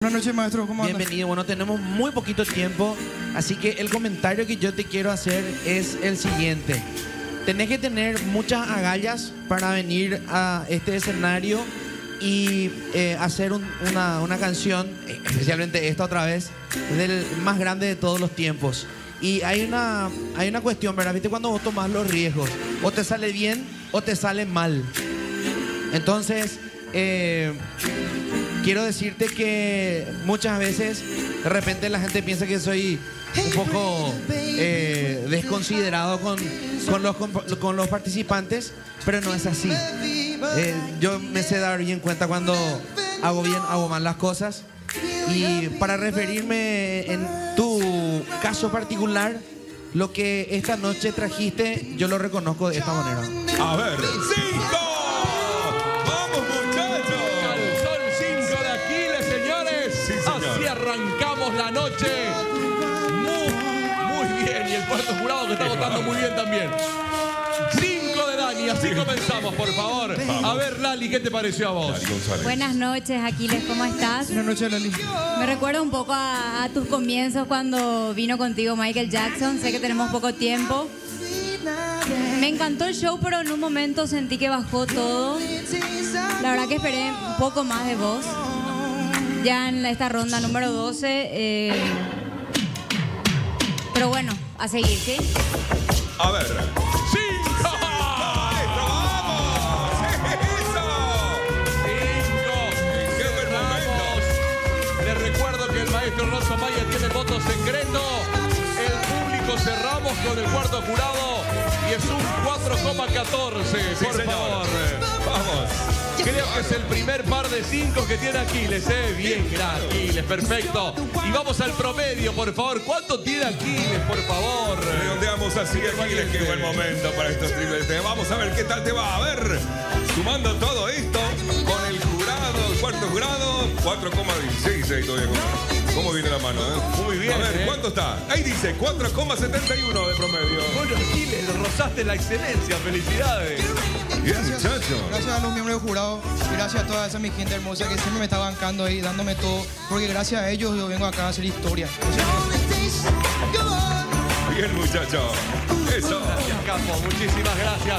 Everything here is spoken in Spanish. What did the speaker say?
Buenas noches, maestro. ¿Cómo anda? Bienvenido. Bueno, tenemos muy poquito tiempo, así que el comentario que yo te quiero hacer es el siguiente. Tenés que tener muchas agallas para venir a este escenario y hacer una canción, especialmente esta otra vez, del más grande de todos los tiempos. Y hay una cuestión, ¿verdad? ¿Viste? Cuando vos tomás los riesgos, o te sale bien o te sale mal. Entonces, quiero decirte que muchas veces, de repente la gente piensa que soy un poco desconsiderado con los participantes, pero no es así. Yo me sé dar bien cuenta cuando hago bien, hago mal las cosas. Y para referirme en tu caso particular, lo que esta noche trajiste, yo lo reconozco de esta manera. A ver, 5. ¡Vamos, muchachos! Calzón 5 de Aquiles, señores. Sí, señor. Así arrancamos la noche. Muy bien. Y el cuarto jurado que está votando muy bien también. 5 de Dani. Así comenzamos, por favor. Vamos. A ver, Lali, ¿qué te pareció a vos? Lali González. Buenas noches, Aquiles, ¿cómo estás? Buenas noches, Lali. Me recuerda un poco a tus comienzos cuando vino contigo Michael Jackson. Sé que tenemos poco tiempo. Me encantó el show, pero en un momento sentí que bajó todo. La verdad que esperé un poco más de vos. Ya en esta ronda número 12. Pero bueno, a seguir, ¿sí? A ver. 5. ¡Maestro, vamos! ¡Eso! ¡Qué buen momento! Les recuerdo que el maestro Rosso Maya tiene voto secreto. El público cerramos con el cuarto jurado y es un 4,14. Sí, Por señor. favor. Vamos. Creo que es el primer par de 5 que tiene Aquiles, ¿eh? Bien, Aquiles, perfecto. Y vamos al promedio, por favor. ¿Cuánto tiene Aquiles, por favor? Redondeamos así, Aquiles. Qué buen momento para estos triples. Vamos a ver qué tal te va. A ver, sumando todo esto con el jurado, el cuarto jurado, 4,16 ahí todavía. ¿Cómo viene la mano, Muy bien, A ver, ¿cuánto está? Ahí dice 4,71 de promedio. Bueno, Aquiles, rozaste la excelencia. Felicidades. Bien, muchacho. Gracias a los miembros del jurado y gracias a toda esa mi gente hermosa que siempre me está bancando ahí, dándome todo, porque gracias a ellos yo vengo acá a hacer historia. Bien, muchacho. Eso. Gracias, Capo. Muchísimas gracias.